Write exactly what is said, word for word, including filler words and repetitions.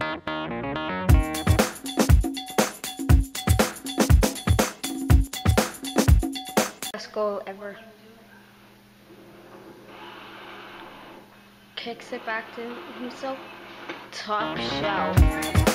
Best goal ever. Kicks it back to himself. Top shelf.